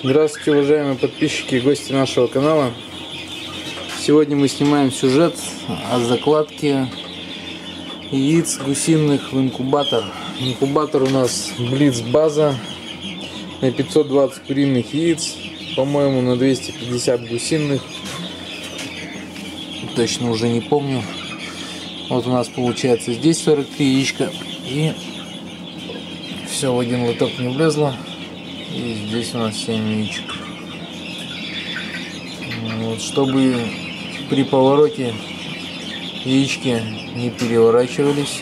Здравствуйте, уважаемые подписчики и гости нашего канала. Сегодня мы снимаем сюжет о закладке яиц гусиных в инкубатор. Инкубатор у нас Блиц база на 520 куриных яиц, по-моему, на 250 гусиных. Точно уже не помню. Вот у нас получается здесь 43 яичка, и все в один лоток не влезло. И здесь у нас 7 яичек. Вот, чтобы при повороте яички не переворачивались,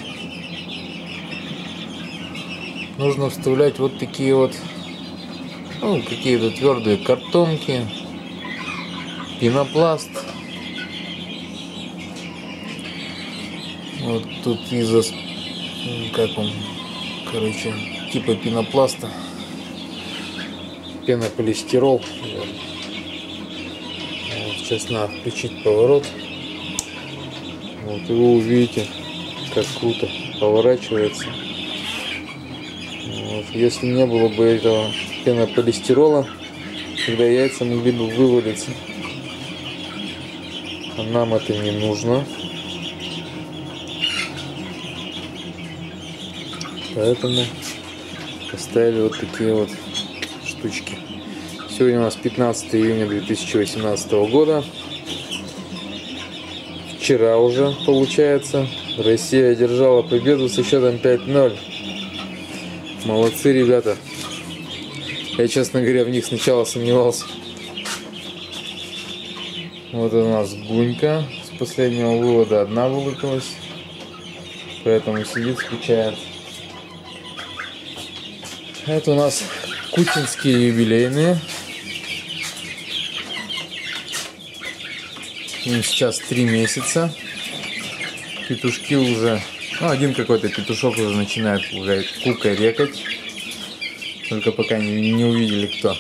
нужно вставлять вот такие вот, какие-то твердые картонки, пенопласт. Вот тут типа пенопласта, пенополистирол. Вот, сейчас надо включить поворот. Вот, и вы увидите, как круто поворачивается. Вот, если не было бы этого пенополистирола, тогда яйца могли бы вывалиться. А нам это не нужно. Поэтому поставили вот такие вот штучки. Сегодня у нас 15 июня 2018 года. Вчера уже, получается, Россия одержала победу со счетом 5-0. Молодцы, ребята. Я, честно говоря, в них сначала сомневался. Вот у нас гунька. С последнего вывода одна вылупилась. Поэтому сидит, скучает. Это у нас кутинские юбилейные. Им сейчас 3 месяца. Петушки уже... один какой-то петушок уже начинает кукарекать. Только пока не увидели кто.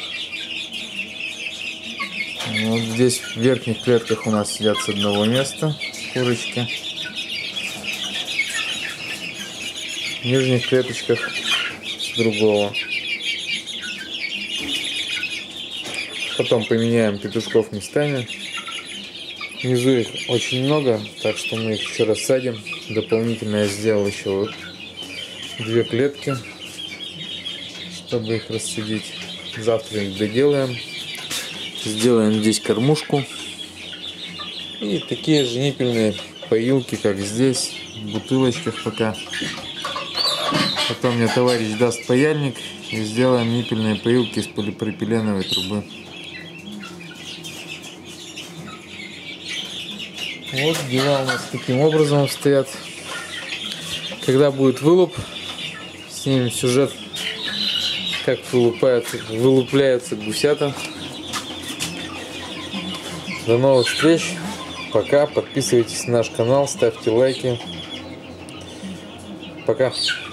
Вот здесь в верхних клетках у нас сидят с одного места курочки. В нижних клеточках с другого. Потом поменяем петушков местами. Внизу их очень много, так что мы их еще рассадим. Дополнительно я сделал еще вот 2 клетки, чтобы их рассадить. Завтра их доделаем. Сделаем здесь кормушку. И такие же ниппельные поилки, как здесь, в бутылочках пока. Потом мне товарищ даст паяльник, и сделаем ниппельные поилки из полипропиленовой трубы. Вот дела у нас таким образом стоят. Когда будет вылуп, снимем сюжет, как вылупляются гусята. До новых встреч. Пока. Подписывайтесь на наш канал, ставьте лайки. Пока.